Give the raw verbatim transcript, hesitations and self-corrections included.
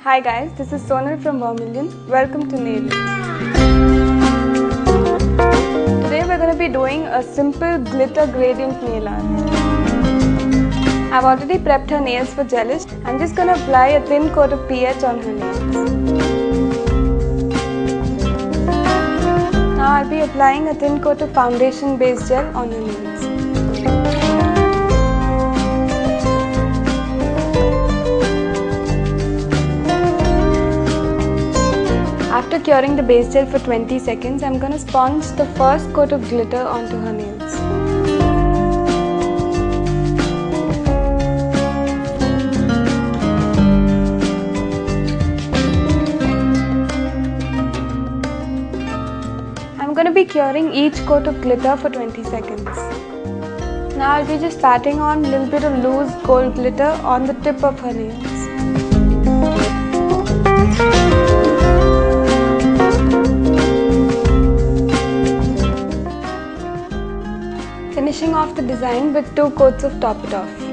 Hi guys, this is Sonal from Vermilion. Welcome to Nail It. Today we're going to be doing a simple glitter gradient nail art. I've already prepped her nails for gelish. I'm just going to apply a thin coat of P H on her nails. Now I'll be applying a thin coat of foundation base gel on her nails. After curing the base gel for twenty seconds, I'm going to sponge the first coat of glitter onto her nails. I'm going to be curing each coat of glitter for twenty seconds. Now I'll be just patting on a little bit of loose gold glitter on the tip of her nails. Finishing off the design with two coats of Top It Off.